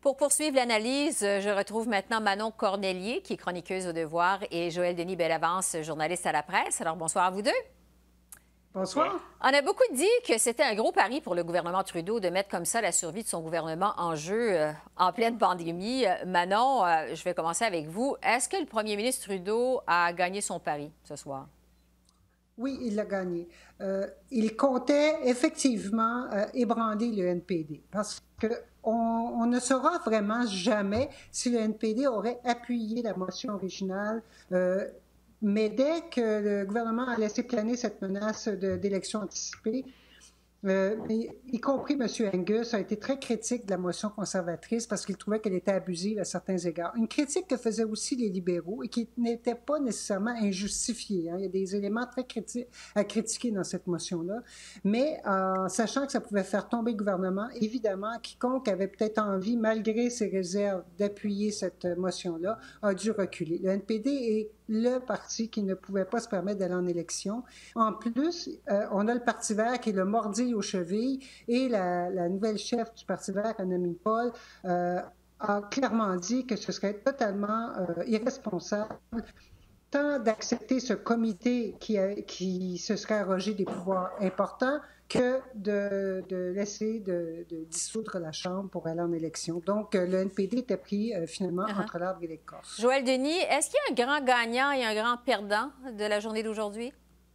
Pour poursuivre l'analyse, je retrouve maintenant Manon Cornelier, qui est chroniqueuse au Devoir, et Joël Denis Bellavance, journaliste à la presse. Alors, bonsoir à vous deux. Bonsoir. On a beaucoup dit que c'était un gros pari pour le gouvernement Trudeau de mettre comme ça la survie de son gouvernement en jeu en pleine pandémie. Manon, je vais commencer avec vous. Est-ce que le premier ministre Trudeau a gagné son pari ce soir? Oui, il l'a gagné. Il comptait effectivement ébranler le NPD parce qu'on ne saura vraiment jamais si le NPD aurait appuyé la motion originale. Mais dès que le gouvernement a laissé planer cette menace d'élection anticipée, y compris M. Angus, a été très critique de la motion conservatrice parce qu'il trouvait qu'elle était abusive à certains égards. Une critique que faisaient aussi les libéraux et qui n'était pas nécessairement injustifiée. Hein. Il y a des éléments très critiques à critiquer dans cette motion-là. Mais sachant que ça pouvait faire tomber le gouvernement, évidemment, quiconque avait peut-être envie, malgré ses réserves, d'appuyer cette motion-là, a dû reculer. Le NPD est le parti qui ne pouvait pas se permettre d'aller en élection. En plus, on a le Parti vert qui est le mordi aux chevilles et la nouvelle chef du Parti vert, Annamie Paul, a clairement dit que ce serait totalement irresponsable tant d'accepter ce comité qui se serait arrogé des pouvoirs importants que de laisser de dissoudre la Chambre pour aller en élection. Donc, le NPD était pris finalement entre l'arbre et l'écorce. Joël Denis, est-ce qu'il y a un grand gagnant et un grand perdant de la journée d'aujourd'hui?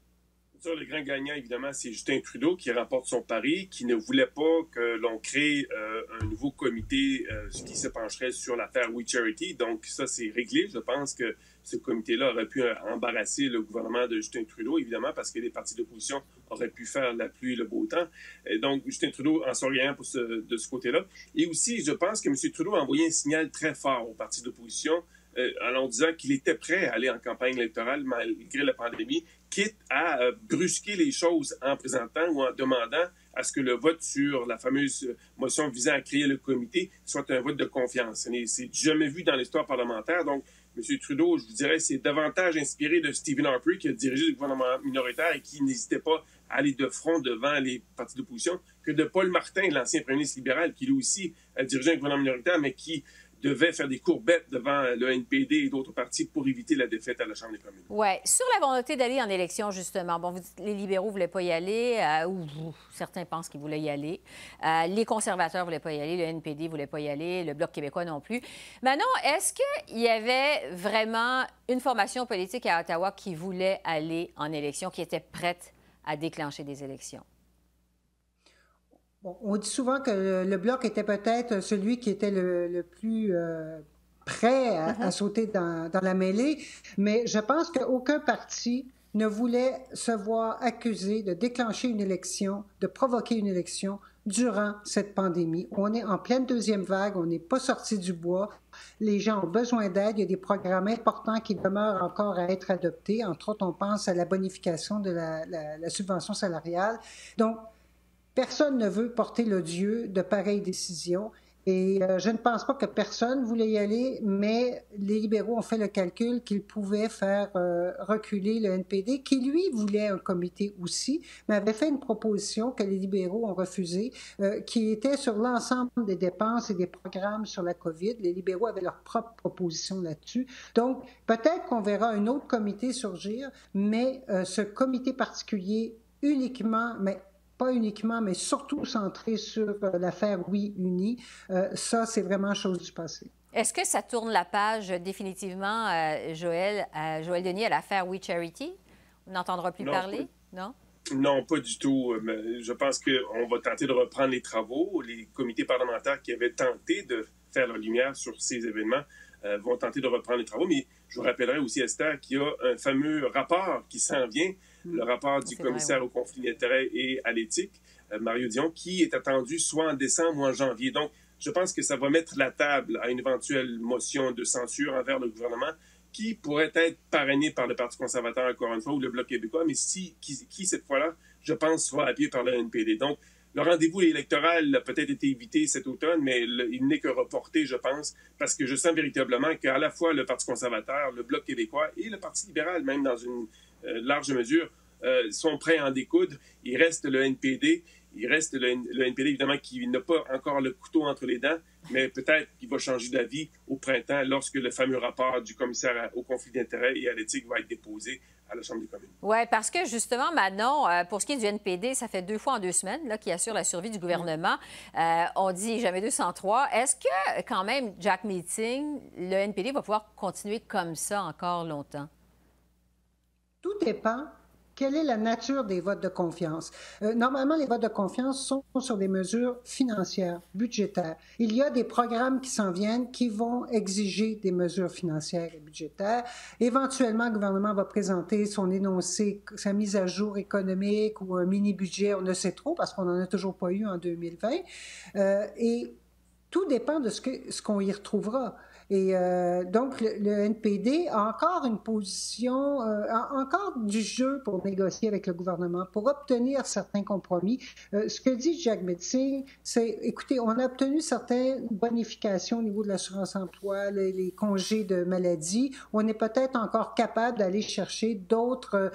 Le grand gagnant, évidemment, c'est Justin Trudeau qui remporte son pari, qui ne voulait pas que l'on crée un nouveau comité qui se pencherait sur l'affaire We Charity. Donc, ça, c'est réglé. Je pense que ce comité-là aurait pu embarrasser le gouvernement de Justin Trudeau, évidemment, parce que les partis d'opposition auraient pu faire la pluie et le beau temps. Et donc, Justin Trudeau en sort rien de ce côté-là. Et aussi, je pense que M. Trudeau a envoyé un signal très fort aux partis d'opposition en disant qu'il était prêt à aller en campagne électorale malgré la pandémie, quitte à brusquer les choses en présentant ou en demandant à ce que le vote sur la fameuse motion visant à créer le comité soit un vote de confiance. C'est jamais vu dans l'histoire parlementaire. Donc, M. Trudeau, je vous dirais, c'est davantage inspiré de Stephen Harper qui a dirigé le gouvernement minoritaire et qui n'hésitait pas à aller de front devant les partis d'opposition que de Paul Martin, l'ancien premier ministre libéral, qui lui aussi a dirigé un gouvernement minoritaire, mais qui devait faire des courbettes devant le NPD et d'autres partis pour éviter la défaite à la Chambre des communes. Oui. Sur la volonté d'aller en élection, justement, bon, vous dites les libéraux ne voulaient pas y aller, ou certains pensent qu'ils voulaient y aller. Les conservateurs ne voulaient pas y aller, le NPD ne voulait pas y aller, le Bloc québécois non plus. Manon, est-ce qu'il y avait vraiment une formation politique à Ottawa qui voulait aller en élection, qui était prête à déclencher des élections? Bon, on dit souvent que le Bloc était peut-être celui qui était le plus prêt à sauter dans la mêlée, mais je pense qu'aucun parti ne voulait se voir accusé de déclencher une élection, de provoquer une élection durant cette pandémie. On est en pleine deuxième vague, on n'est pas sorti du bois, les gens ont besoin d'aide, il y a des programmes importants qui demeurent encore à être adoptés, entre autres on pense à la bonification de la subvention salariale. Donc, personne ne veut porter l'odieux de pareilles décisions et je ne pense pas que personne voulait y aller, mais les libéraux ont fait le calcul qu'ils pouvaient faire reculer le NPD, qui lui voulait un comité aussi, mais avait fait une proposition que les libéraux ont refusée, qui était sur l'ensemble des dépenses et des programmes sur la COVID. Les libéraux avaient leur propre proposition là-dessus. Donc, peut-être qu'on verra un autre comité surgir, mais ce comité particulier uniquement, mais pas uniquement, mais surtout centré sur l'affaire Oui Unis. Ça, c'est vraiment chose du passé. Est-ce que ça tourne la page définitivement, Joël Denis, à l'affaire We Charity? On n'entendra plus parler? Non? Non, pas du tout. Mais je pense qu'on va tenter de reprendre les travaux. Les comités parlementaires qui avaient tenté de faire leur lumière sur ces événements vont tenter de reprendre les travaux. Mais je vous rappellerai aussi, Esther, qu'il y a un fameux rapport qui s'en vient, le rapport du commissaire au conflit d'intérêts et à l'éthique, Mario Dion, qui est attendu soit en décembre ou en janvier. Donc, je pense que ça va mettre la table à une éventuelle motion de censure envers le gouvernement qui pourrait être parrainée par le Parti conservateur, encore une fois, ou le Bloc québécois, mais qui cette fois-là, je pense, sera appuyé par le NPD. Donc, le rendez-vous électoral a peut-être été évité cet automne, mais il n'est que reporté, je pense, parce que je sens véritablement qu'à la fois le Parti conservateur, le Bloc québécois et le Parti libéral, même dans une large mesure, sont prêts à en découdre. Il reste le NPD Il reste le NPD, évidemment, qui n'a pas encore le couteau entre les dents, mais peut-être qu'il va changer d'avis au printemps lorsque le fameux rapport du commissaire au conflit d'intérêts et à l'éthique va être déposé à la Chambre des communes. Oui, parce que justement, Manon, pour ce qui est du NPD, ça fait 2 fois en 2 semaines là, qu'il assure la survie du gouvernement. On dit jamais 203. Est-ce que, quand même, Jack Meeting, le NPD va pouvoir continuer comme ça encore longtemps? Tout dépend. Quelle est la nature des votes de confiance? Normalement, les votes de confiance sont sur des mesures financières, budgétaires. Il y a des programmes qui s'en viennent qui vont exiger des mesures financières et budgétaires. Éventuellement, le gouvernement va présenter son énoncé, sa mise à jour économique ou un mini-budget, on ne sait trop parce qu'on n'en a toujours pas eu en 2020. Et tout dépend de ce qu'on y retrouvera. Et donc, le NPD a encore une position, a encore du jeu pour négocier avec le gouvernement, pour obtenir certains compromis. Ce que dit Jack Meeting, c'est, écoutez, on a obtenu certaines bonifications au niveau de l'assurance-emploi, les congés de maladie. On est peut-être encore capable d'aller chercher d'autres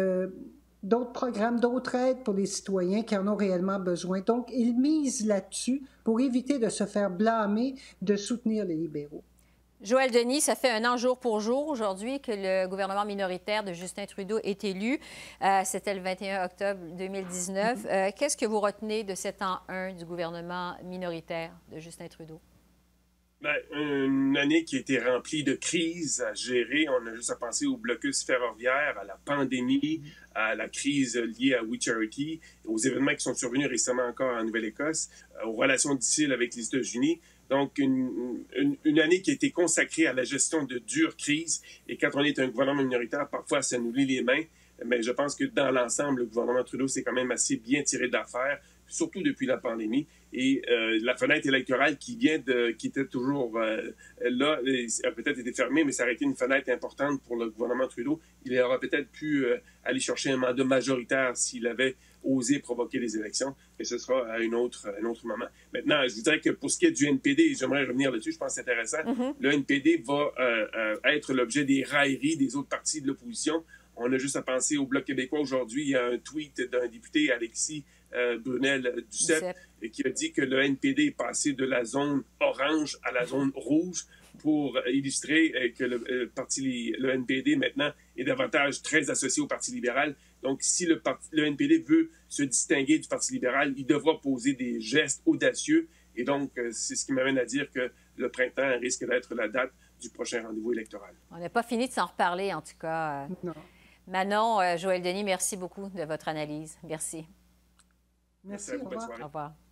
programmes, d'autres aides pour les citoyens qui en ont réellement besoin. Donc, il mise là-dessus pour éviter de se faire blâmer de soutenir les libéraux. Joël Denis, ça fait 1 an jour pour jour aujourd'hui que le gouvernement minoritaire de Justin Trudeau est élu. C'était le 21 octobre 2019. Qu'est-ce que vous retenez de cet an 1 du gouvernement minoritaire de Justin Trudeau? Bien, une année qui a été remplie de crises à gérer. On a juste à penser au blocus ferroviaire, à la pandémie, à la crise liée à We Charity, aux événements qui sont survenus récemment encore en Nouvelle-Écosse, aux relations difficiles avec les États-Unis. Donc, une année qui a été consacrée à la gestion de dures crises. Et quand on est un gouvernement minoritaire, parfois, ça nous lie les mains. Mais je pense que dans l'ensemble, le gouvernement Trudeau s'est quand même assez bien tiré d'affaire, surtout depuis la pandémie. Et la fenêtre électorale qui était toujours là, a peut-être été fermée, mais ça aurait été une fenêtre importante pour le gouvernement Trudeau. Il aurait peut-être pu aller chercher un mandat majoritaire s'il avait osé provoquer les élections, mais ce sera à un autre moment. Maintenant, je voudrais que pour ce qui est du NPD, j'aimerais revenir là-dessus, je pense que c'est intéressant, le NPD va être l'objet des railleries des autres partis de l'opposition. On a juste à penser au Bloc québécois aujourd'hui. Il y a un tweet d'un député, Alexis Brunel-Duceppe, qui a dit que le NPD est passé de la zone orange à la zone rouge pour illustrer que le NPD, maintenant, est davantage très associé au Parti libéral. Donc, si le NPD veut se distinguer du Parti libéral, il devra poser des gestes audacieux. Et donc, c'est ce qui m'amène à dire que le printemps risque d'être la date du prochain rendez-vous électoral. On n'a pas fini de s'en reparler, en tout cas. Non. Manon, Joël Denis, merci beaucoup de votre analyse. Merci. Merci, au revoir. Au revoir.